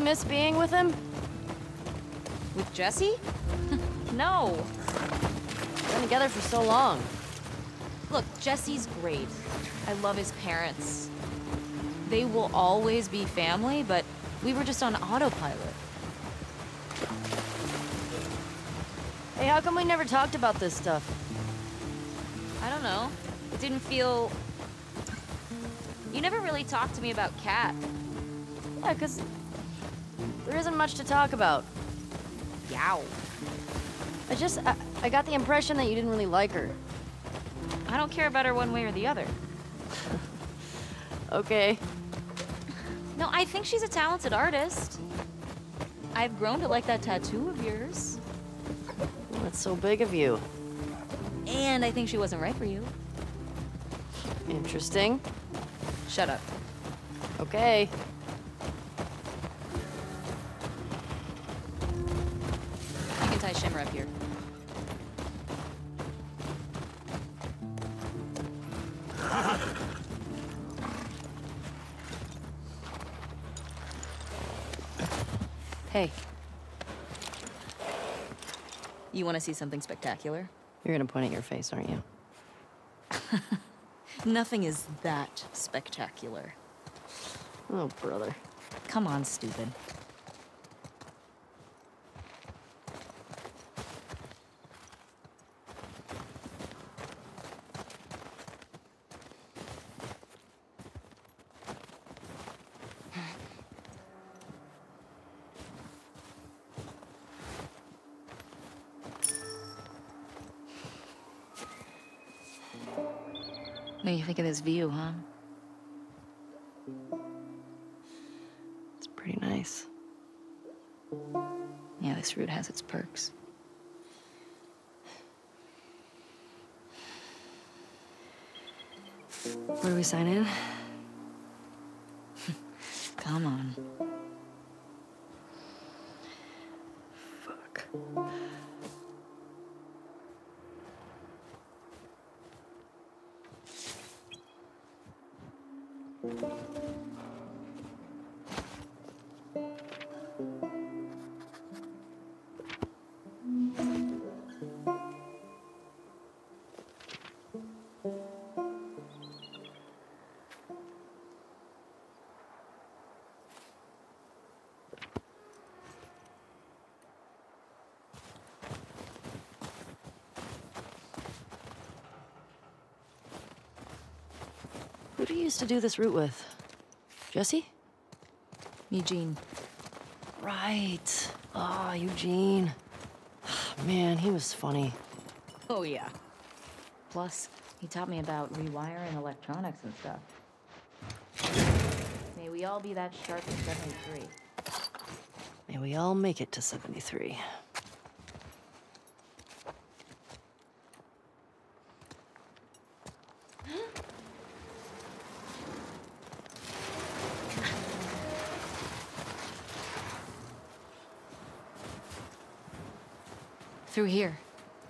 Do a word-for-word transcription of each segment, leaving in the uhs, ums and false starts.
miss being with him? With Jesse? No. Been together for so long. Look, Jesse's great. I love his parents. They will always be family, but we were just on autopilot. Hey, how come we never talked about this stuff? I don't know. It didn't feel... You never really talked to me about Kat. Yeah, 'cause there isn't much to talk about. Yow. I just, I, I got the impression that you didn't really like her. I don't care about her one way or the other. Okay. No, I think she's a talented artist. I've grown to like that tattoo of yours. Well, that's so big of you. And I think she wasn't right for you. Interesting. Shut up. Okay. You can tie Shimmer up here. Hey. You want to see something spectacular? You're gonna point at your face, aren't you? Nothing is that spectacular. Oh, brother. Come on, stupid. What do you think of this view, huh? It's pretty nice. Yeah, this route has its perks. Where do we sign in? Come on. Fuck. Who do you used to do this route with? Jesse? Eugene. Right. Ah, Eugene. Man, he was funny. Oh, yeah. Plus, he taught me about rewiring electronics and stuff. May we all be that sharp in seventy-three. May we all make it to seventy-three. Through here.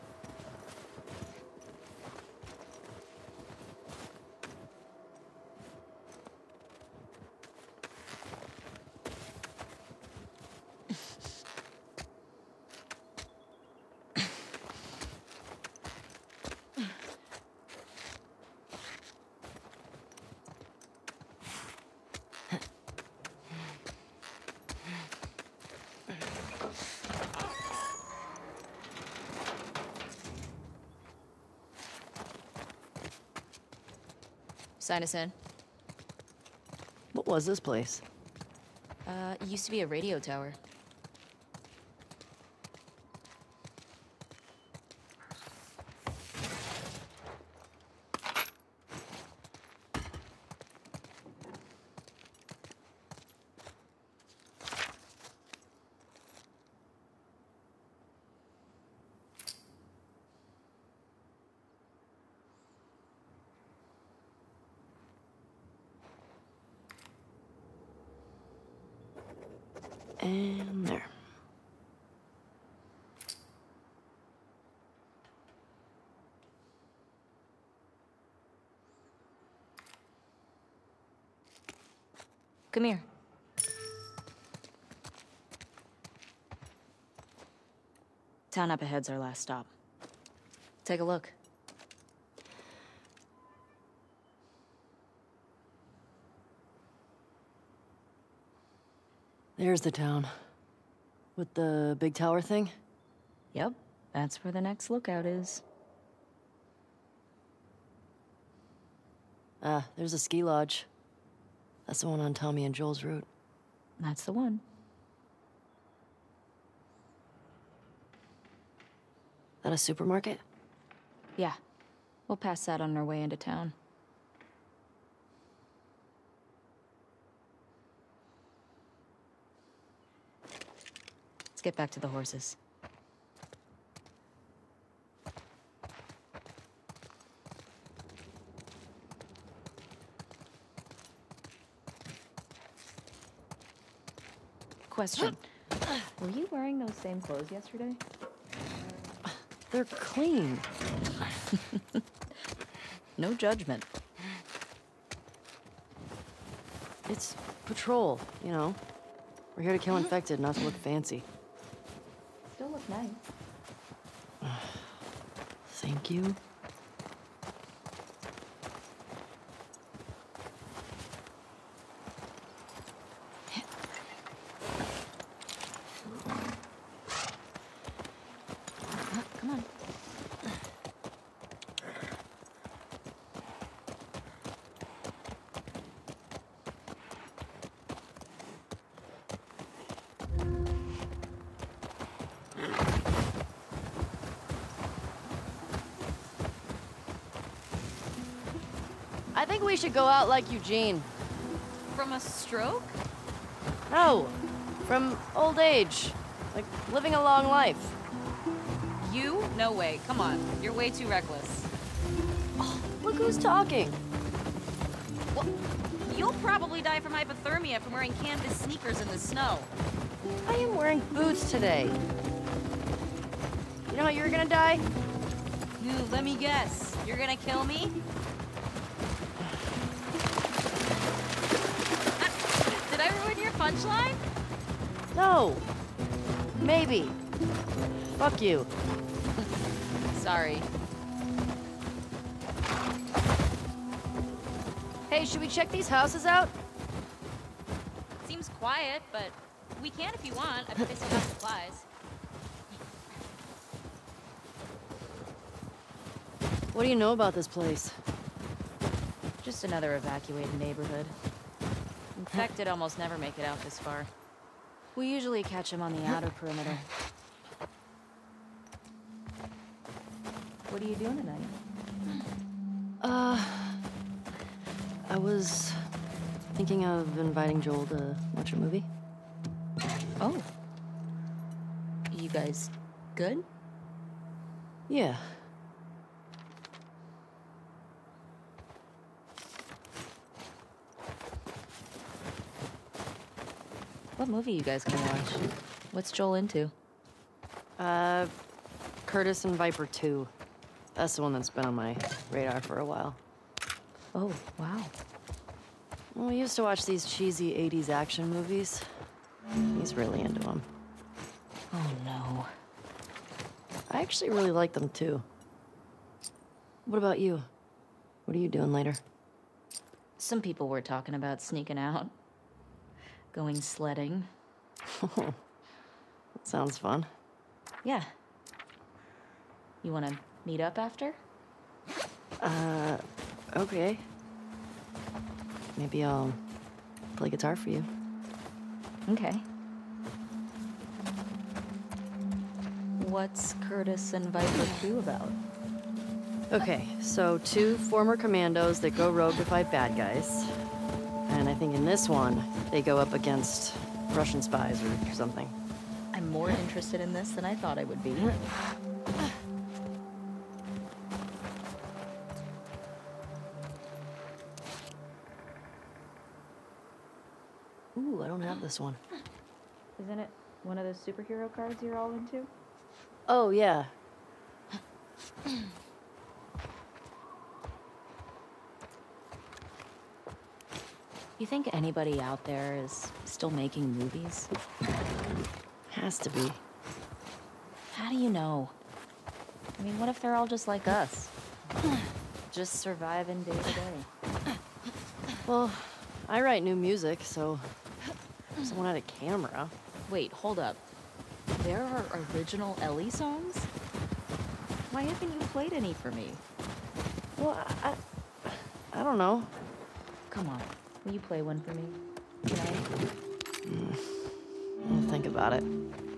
Sign us in. What was this place? Uh, it used to be a radio tower. And there. Come here. Town up ahead's our last stop. Take a look. There's the town. With the big tower thing? Yep, that's where the next lookout is. Ah, there's a ski lodge. That's the one on Tommy and Joel's route. That's the one. That a supermarket? Yeah. We'll pass that on our way into town. Let's get back to the horses. Question. Were you wearing those same clothes yesterday? They're clean. No judgment. It's patrol, you know. We're here to kill infected, not to look fancy. Still look nice. Thank you. Come on. I think we should go out like Eugene. From a stroke? No, from old age. Like, living a long life. You? No way. Come on. You're way too reckless. Oh, look who's talking. Well, you'll probably die from hypothermia from wearing canvas sneakers in the snow. I am wearing boots today. You know how you're gonna die? Ooh, let me guess. You're gonna kill me? Ah, did I ruin your punchline? No. Maybe. Fuck you. Sorry. Hey, should we check these houses out? Seems quiet, but we can if you want. I bet they still have supplies. What do you know about this place? Just another evacuated neighborhood. Infected almost never make it out this far. We usually catch them on the outer perimeter. What are you doing tonight? Uh... I was thinking of inviting Joel to watch a movie. Oh. You guys good? Yeah. What movie you guys gonna watch? What's Joel into? Uh, Curtis and Viper two. That's the one that's been on my radar for a while. Oh, wow. Well, we used to watch these cheesy eighties action movies. He's really into them. Oh, no. I actually really like them, too. What about you? What are you doing later? Some people were talking about sneaking out. Going sledding. That sounds fun. Yeah. You wanna meet up after? Uh, okay. Maybe I'll play guitar for you. Okay. What's Curtis and Viper two about? Okay, so two former commandos that go rogue to fight bad guys. And I think in this one, they go up against Russian spies or something. I'm more interested in this than I thought I would be. Ooh, I don't have this one. Isn't it one of those superhero cards you're all into? Oh, yeah. You think anybody out there is still making movies? Has to be. How do you know? I mean, what if they're all just like us? Just surviving day to day. Well, I write new music, so if someone had a camera. Wait, hold up. There are original Ellie songs? Why haven't you played any for me? Well, I, I, I don't know. Come on, will you play one for me? Tonight? Mm. I'll think about it.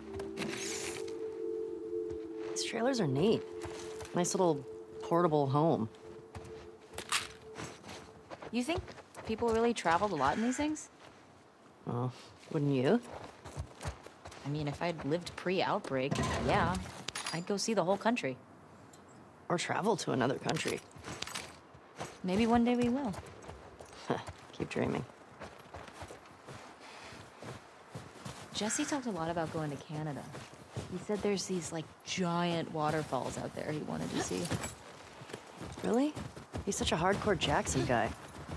These trailers are neat. Nice little portable home. You think people really traveled a lot in these things? Well, wouldn't you? I mean, if I'd lived pre-outbreak, yeah, I'd go see the whole country. Or travel to another country. Maybe one day we will. Keep dreaming. Jesse talked a lot about going to Canada. He said there's these, like, giant waterfalls out there he wanted to see. Really? He's such a hardcore Jackson guy.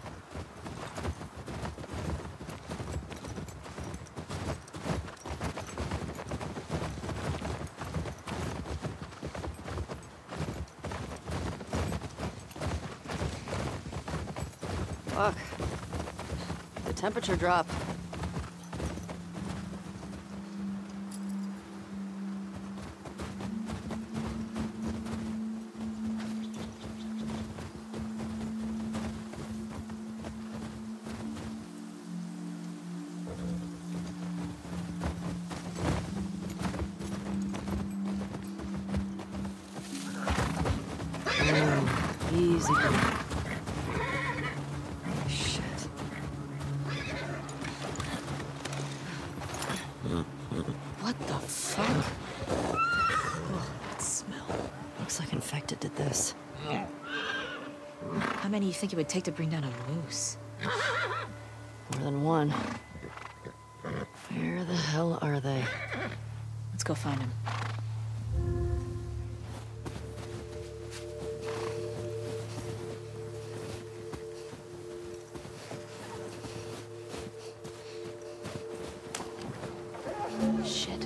Fuck. The temperature dropped. Oh, easy. What the fuck? Oh, that smell. Looks like infected did this. How many do you think it would take to bring down a moose? More than one. Where the hell are they? Let's go find him. Shit.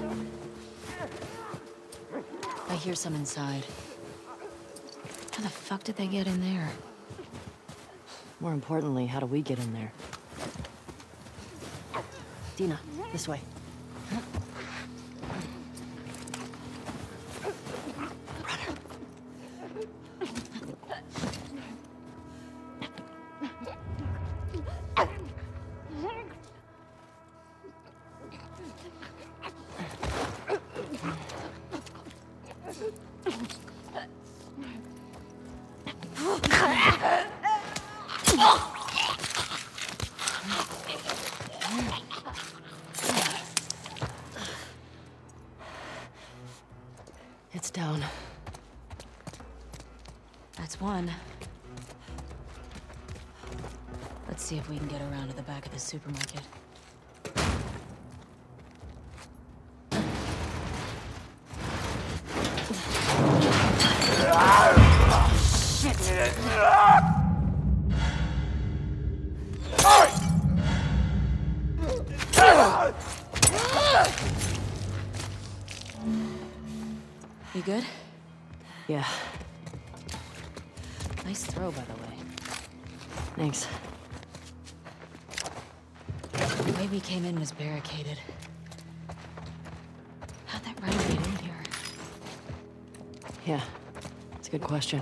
I hear some inside. How the fuck did they get in there? More importantly, how do we get in there? Dina, this way. It's down. That's one. Let's see if we can get around to the back of the supermarket. You good? Yeah, Nice throw, by the way. thanks. The way we came in was barricaded. How'd that rider get in here? Yeah, it's a good question.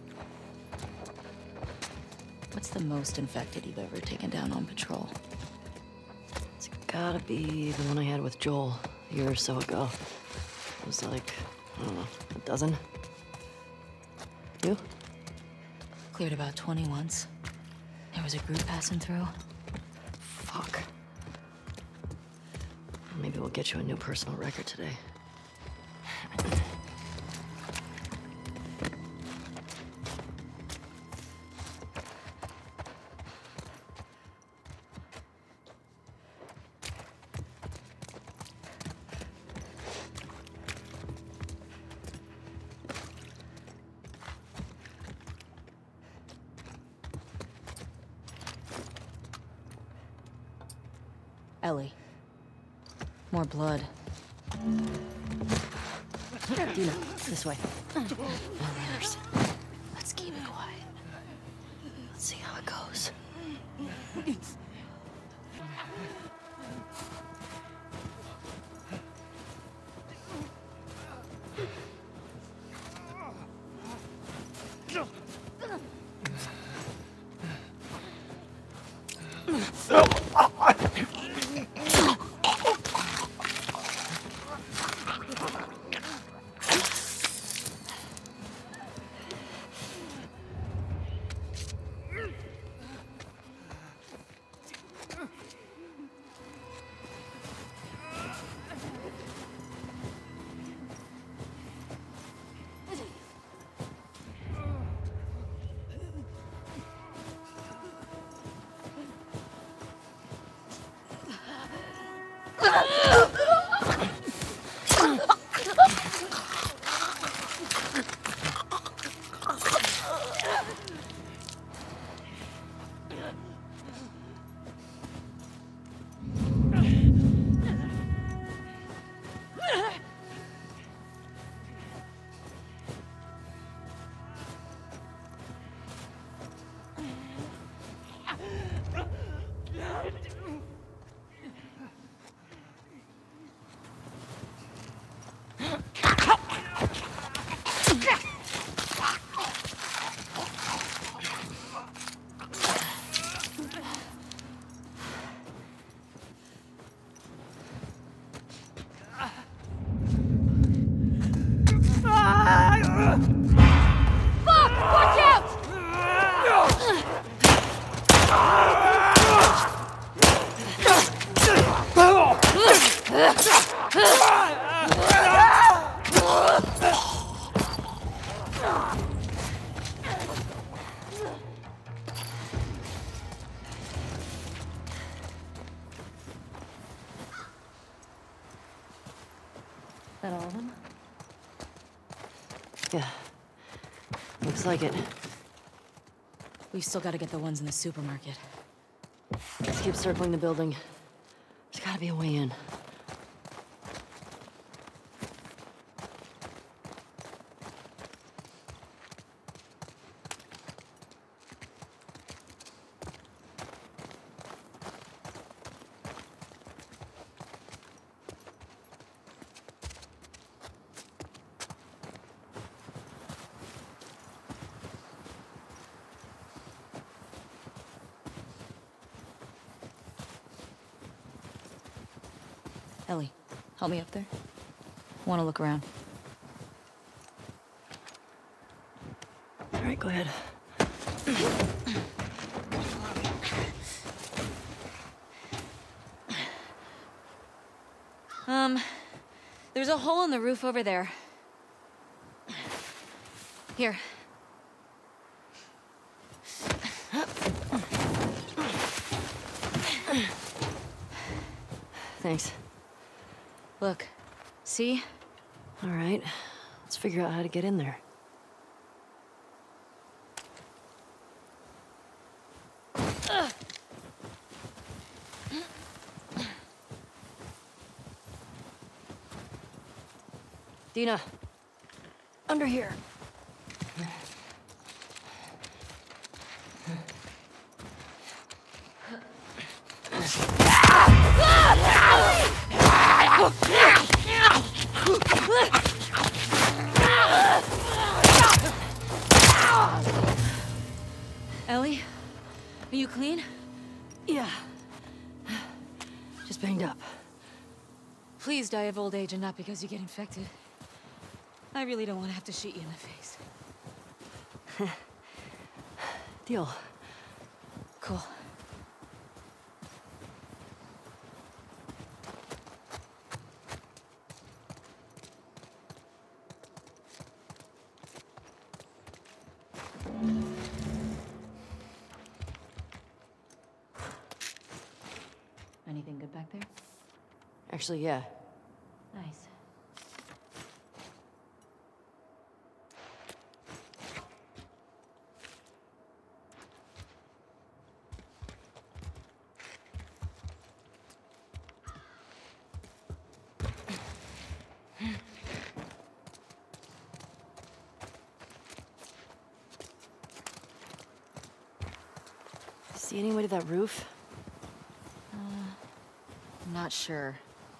What's the most infected you've ever taken down on patrol? It's gotta be the one I had with Joel a year or so ago. It was like, I don't know, a dozen? You? Cleared about twenty once. There was a group passing through. Fuck. Maybe we'll get you a new personal record today. Ellie. More blood. Dina, this way. No manners. Let's keep it quiet. Let's see how it goes. That all of them? Yeah. Looks like it. We've still got to get the ones in the supermarket. Let's keep circling the building. There's gotta be a way in. Ellie, help me up there. Want to look around. All right, go ahead. Um, there's a hole in the roof over there. Here. Thanks. Look, see? All right, let's figure out how to get in there. Dina, under here. Ellie, are you clean? Yeah. Just banged up. Please die of old age and not because you get infected. I really don't want to have to shoot you in the face. Deal. Cool. Anything good back there? Actually, yeah. Nice. See any way to that roof? I'm not sure.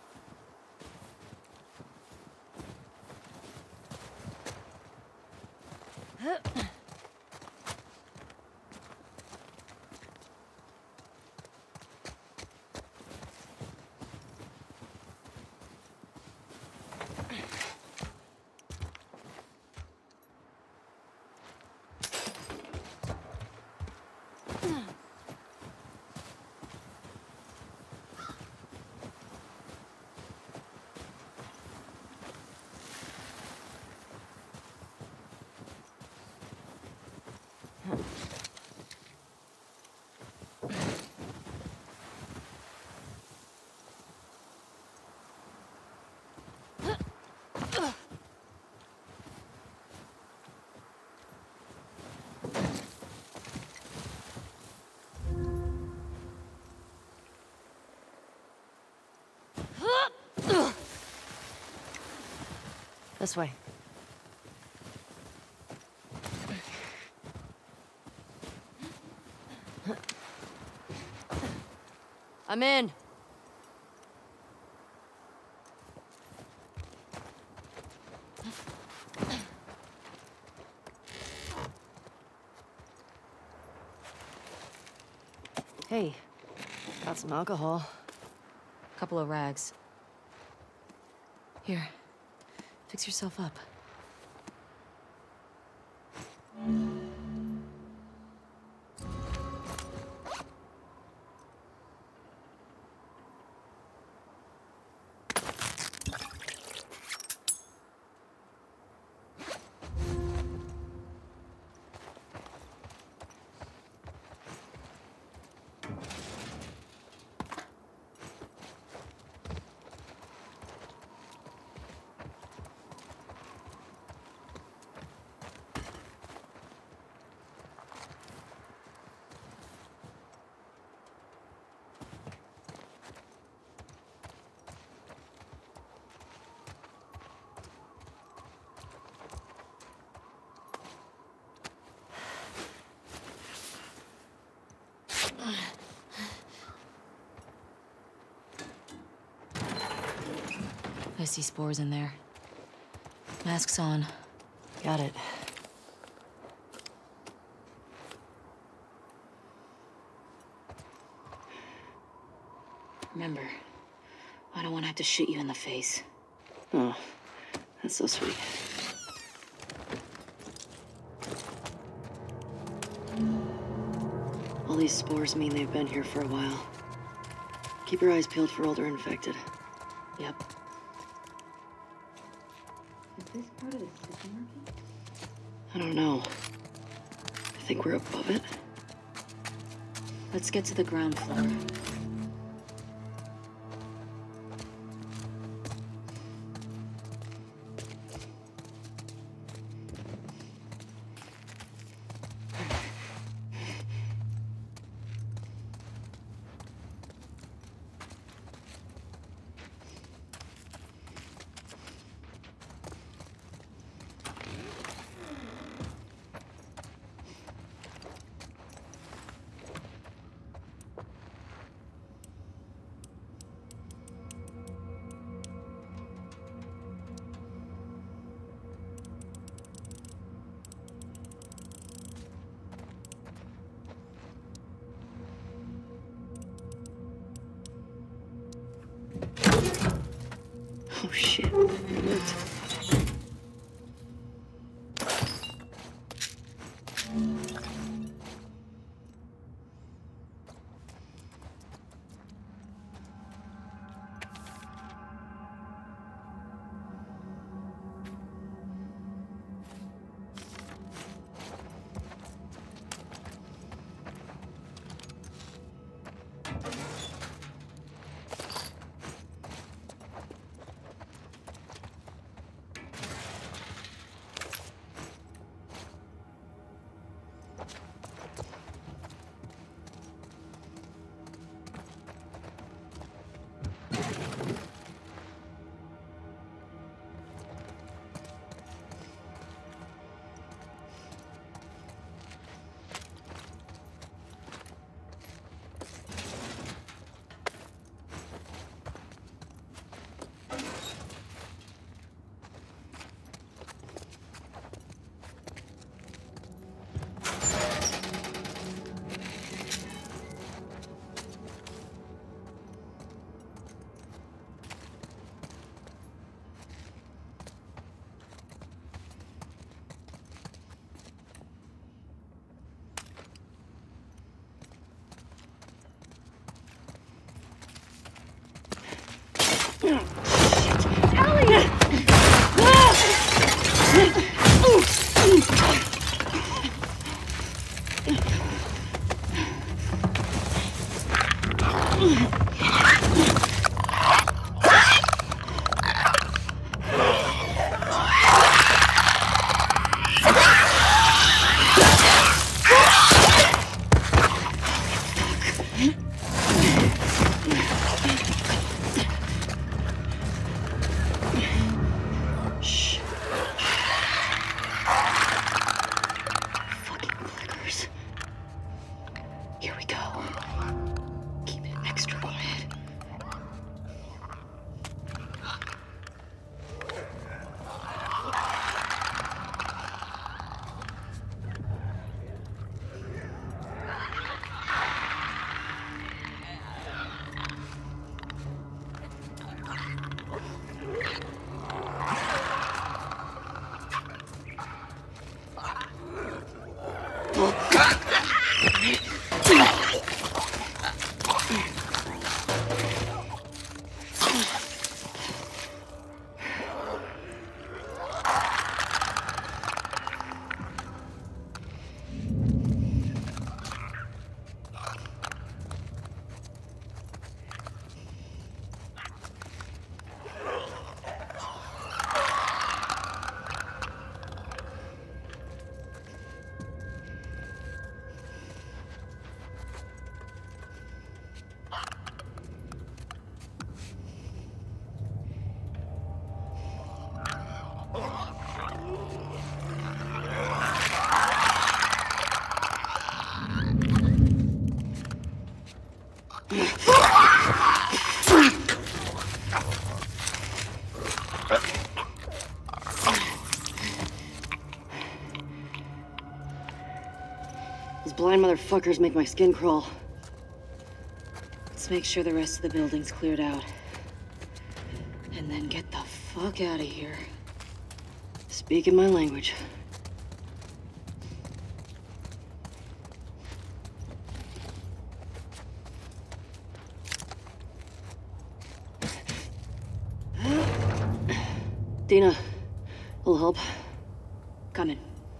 This way. I'm in. Hey, got some alcohol. Couple of rags. Here, fix yourself up. I see spores in there. Mask's on. Got it. Remember, I don't want to have to shoot you in the face. Oh, that's so sweet. All these spores mean they've been here for a while. Keep your eyes peeled for older infected. Yep. Is this part of the supermarket? I don't know. I think we're above it. Let's get to the ground floor. Those blind motherfuckers make my skin crawl. Let's make sure the rest of the building's cleared out. And then get the fuck out of here. Speaking my language. Dina, will help. Coming.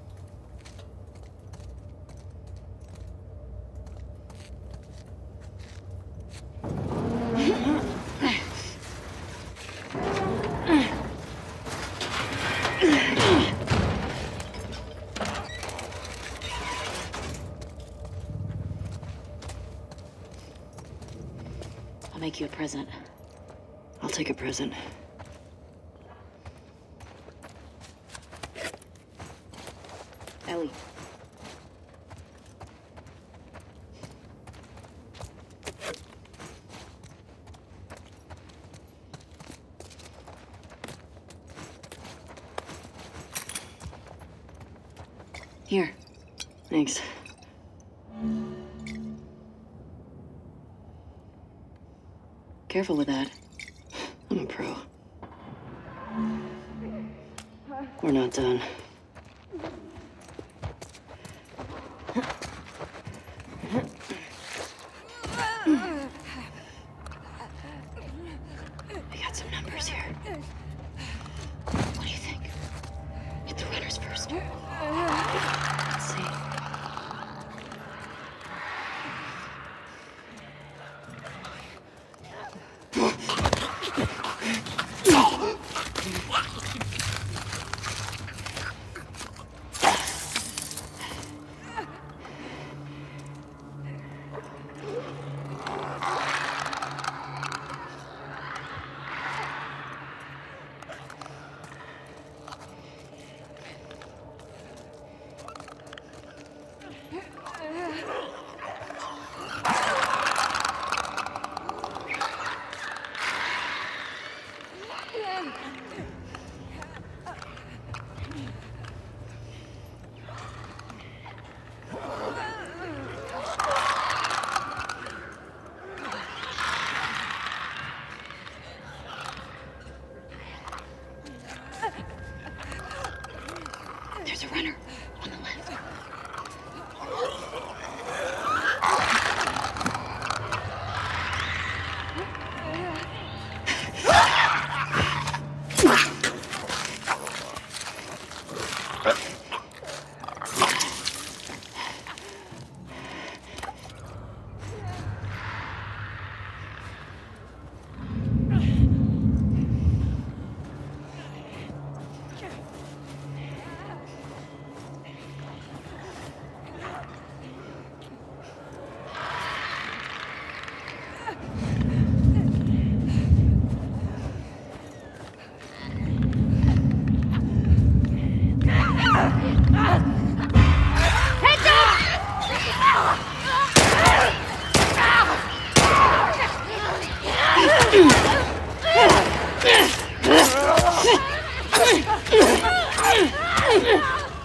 I'll make you a present. I'll take a present. Ellie. Here. Thanks. Careful with that. I'm a pro. We're not done. We got some numbers here. What do you think? Hit the runners first. Let's see. There's a runner on the left. Ah!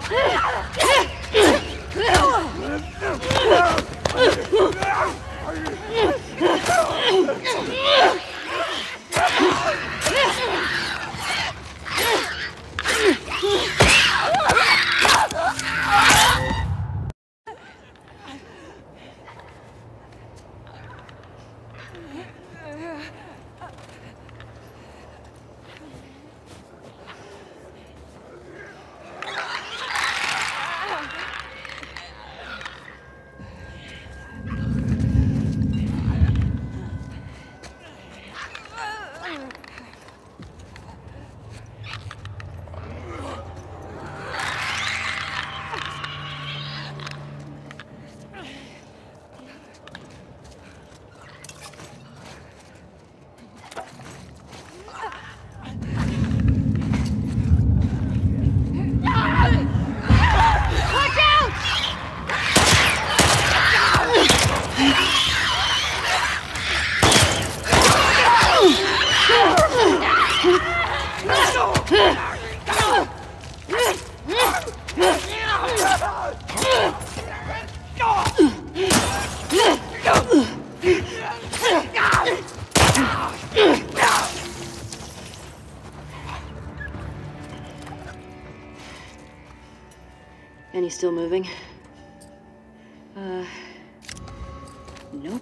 Any still moving? Uh... Nope.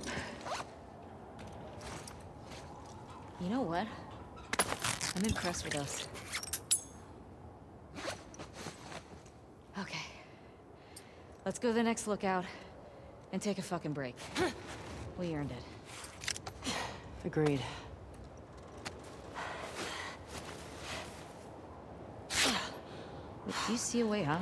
You know what? I'm impressed with us. Okay. Let's go to the next lookout and take a fucking break. We earned it. Agreed. Do you see a way out?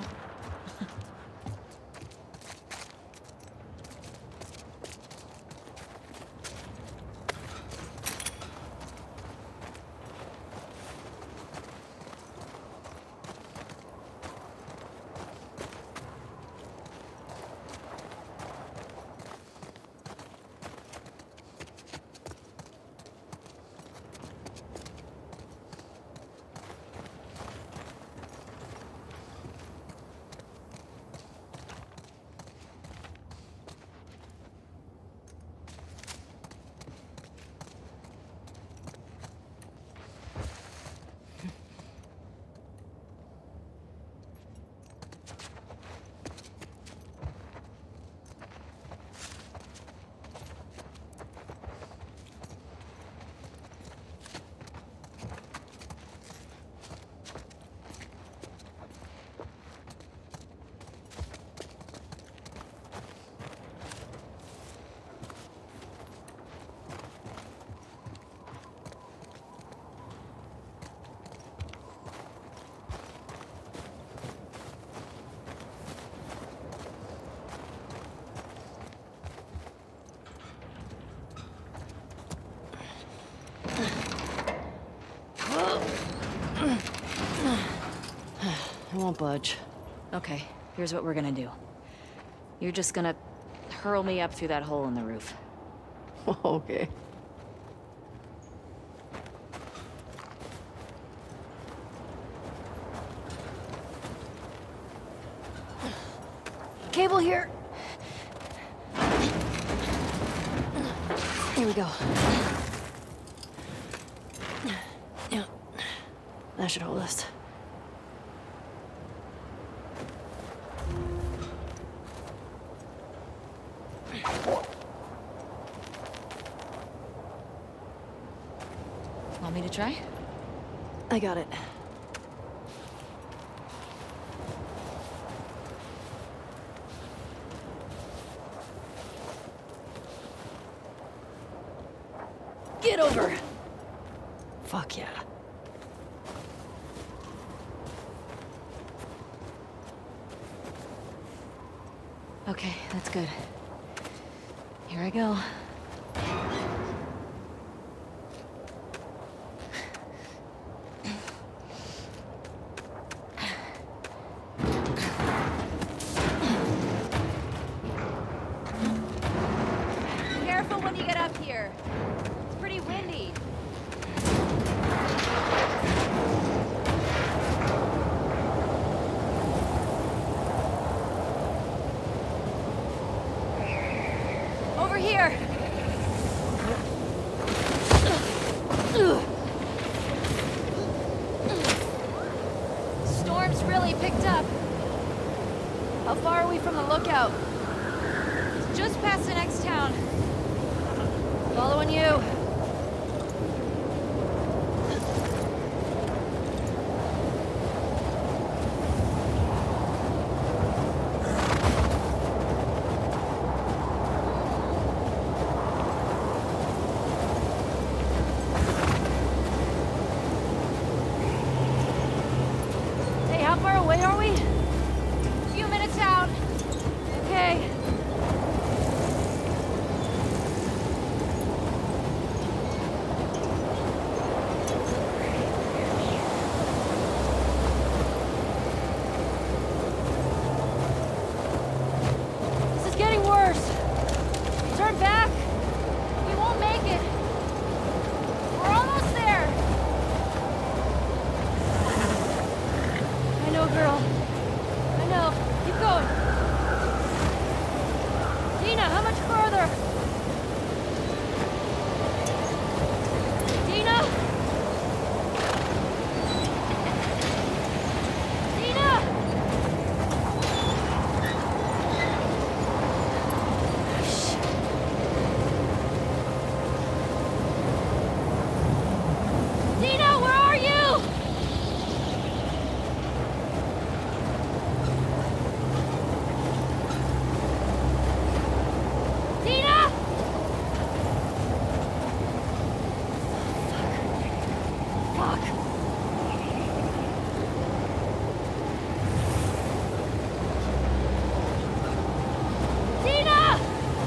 I won't budge. Okay, here's what we're gonna do. You're just gonna hurl me up through that hole in the roof. Okay. Cable here. Here we go. Yeah. That should hold us. Want me to try? I got it. Get over! Fuck yeah. Okay, that's good. Here I go. Careful when you get up here. It's pretty windy. How far are we from the lookout? Just past the next town. Following you. Hey, how far away are we? Few minutes out. Okay. This is getting worse. Turn back. We won't make it. We're almost there. I know, girl. I know. Keep going. Dina, how much further? Dina? Dina! Shh. Dina, where are you? Dina! Fuck. Dina!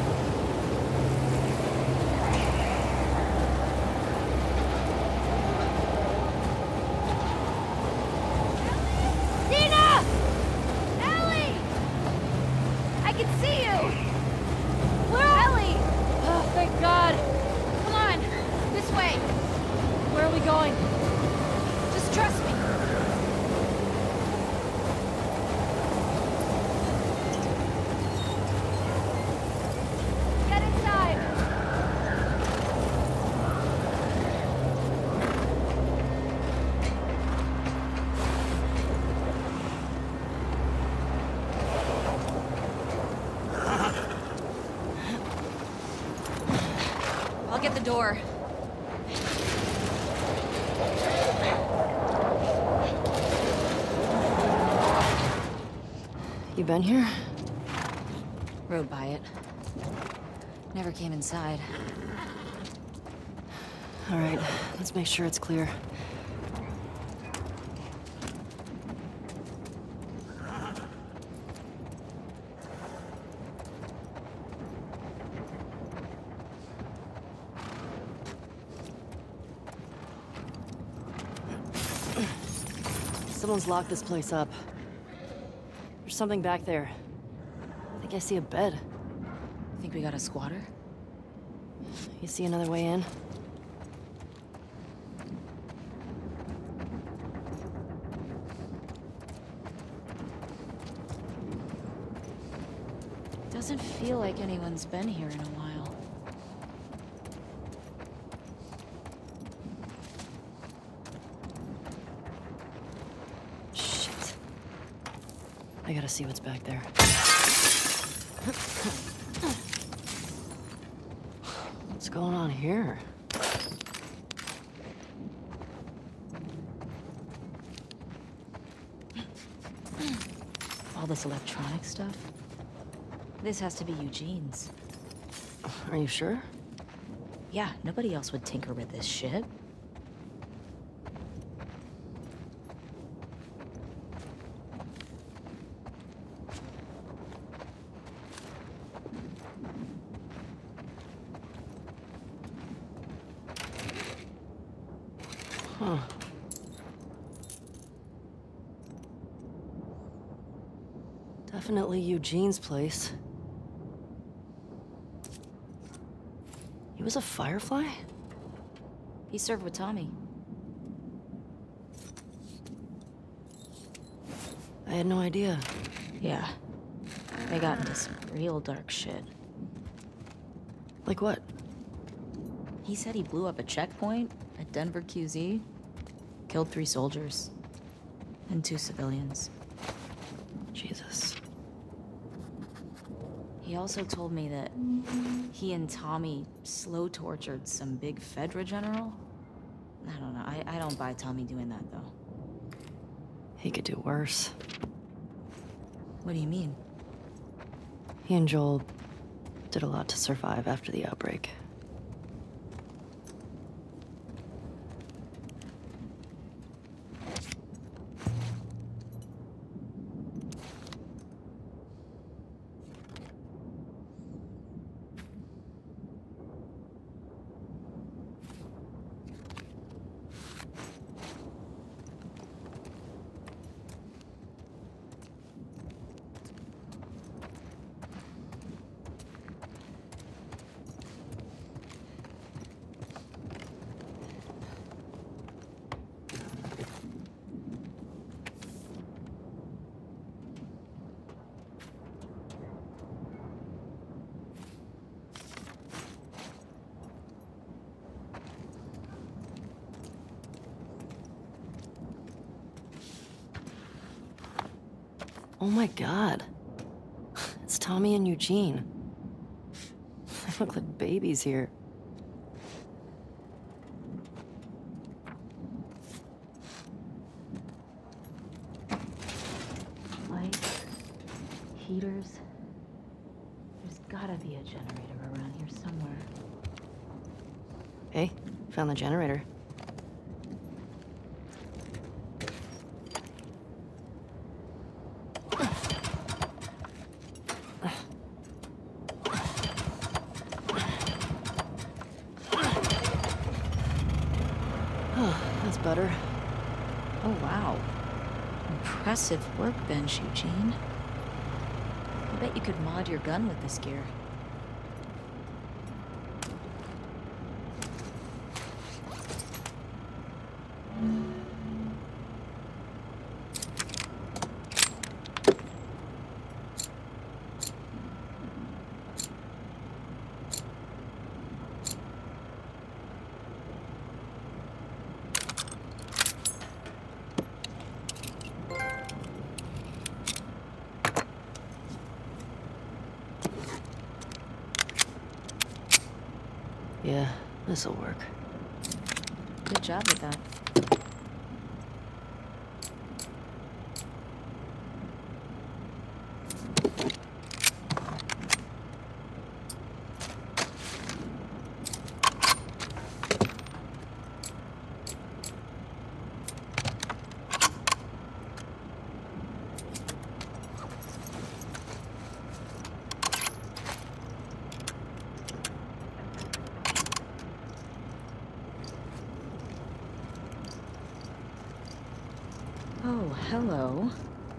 Dina! Ellie! I can see you! Where are Ellie? Oh, thank God. Come on, this way. Where are we going? Just trust me. Get inside. I'll get the door. You been here? Rode by it. Never came inside. All right, let's make sure it's clear. Someone's locked this place up. There's something back there. I think I see a bed. Think we got a squatter? You see another way in? Doesn't feel like anyone's been here in a while. Shit. I gotta see what's back there. What's going on here? All this electronic stuff? This has to be Eugene's. Are you sure? Yeah, nobody else would tinker with this shit. Huh. Definitely Eugene's place. He was a Firefly? He served with Tommy. I had no idea. Yeah. They got into some real dark shit. Like what? He said he blew up a checkpoint at Denver Q Z, killed three soldiers, and two civilians. Jesus. He also told me that he and Tommy slow tortured some big Fedra general. I don't know. I, I don't buy Tommy doing that, though. He could do worse. What do you mean? He and Joel did a lot to survive after the outbreak. Oh my god. It's Tommy and Eugene. They look like babies here. Lights, heaters. There's gotta be a generator around here somewhere. Hey, found the generator. That's better. Oh, wow. Impressive workbench, Eugene. I bet you could mod your gun with this gear. Yeah, this'll work. Good job with that. Oh, hello.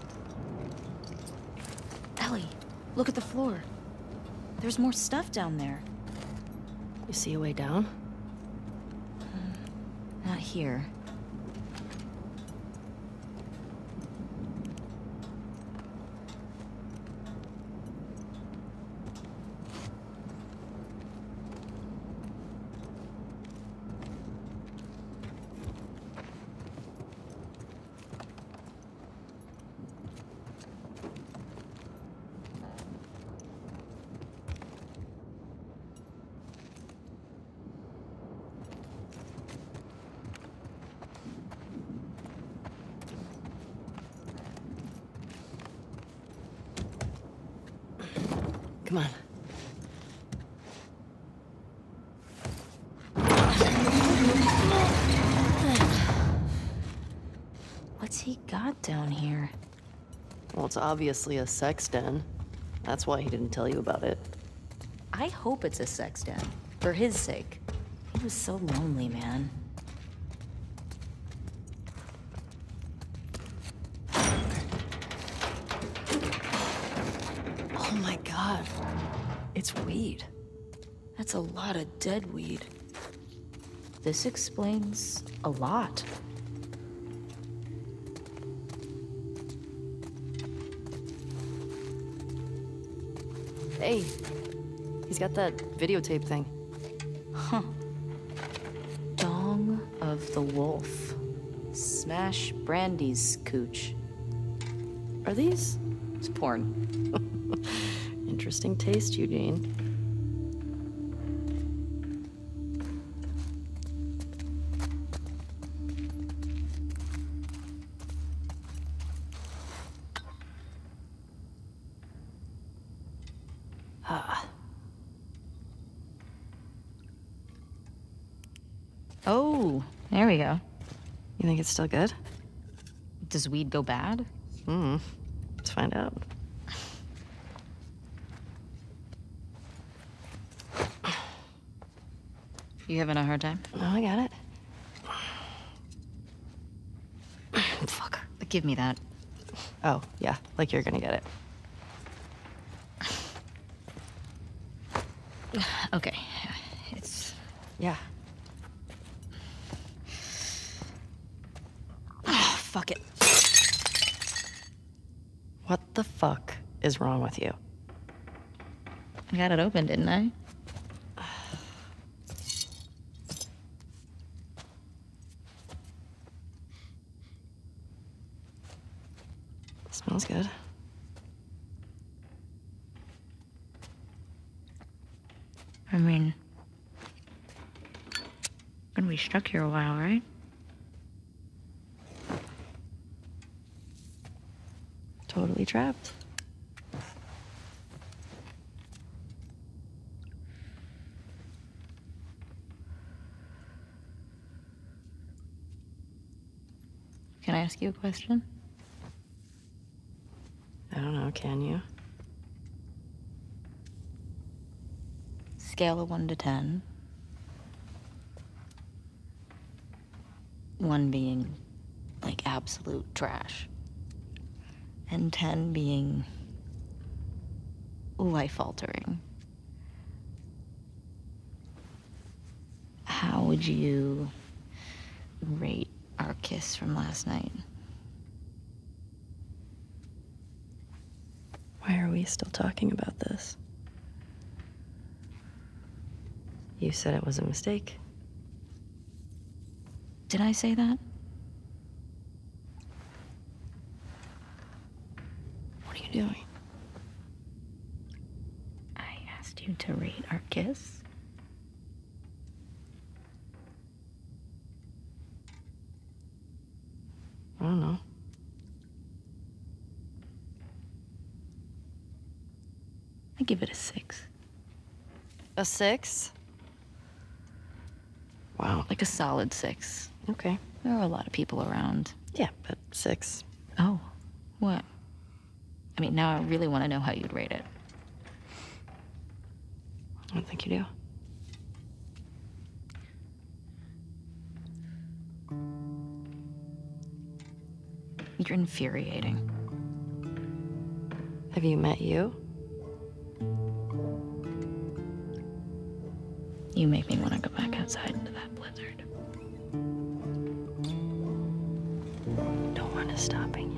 Ellie, look at the floor. There's more stuff down there. You see a way down? Not here. Come on. What's he got down here? Well, it's obviously a sex den. That's why he didn't tell you about it. I hope it's a sex den. For his sake. He was so lonely, man. Oh my god. It's weed. That's a lot of dead weed. This explains a lot. Hey, he's got that videotape thing. Huh. Dong of the Wolf. Smash Brandy's cooch. Are these? It's porn. Interesting taste, Eugene. Ah. Oh, there we go. You think it's still good? Does weed go bad? Hmm. Let's find out. You having a hard time? No, I got it. Fuck. Give me that. Oh, yeah, like you're gonna get it. Okay. It's... Yeah. Oh, fuck it. What the fuck is wrong with you? I got it open, didn't I? Smells good. I mean... gonna be stuck here a while, right? Totally trapped. Can I ask you a question? I don't know, can you? Scale of one to ten. One being, like, absolute trash. And ten being life-altering. How would you rate our kiss from last night? Why are we still talking about this? You said it was a mistake. Did I say that? What are you doing? I asked you to rate our kiss. I don't know. I give it a six. A six? Wow. Like a solid six. Okay. There are a lot of people around. Yeah, but six. Oh, what? I mean, now I really want to know how you'd rate it. I don't think you do. You're infuriating. Have you met you? You make me want to go back outside into that blizzard. No one is stopping you.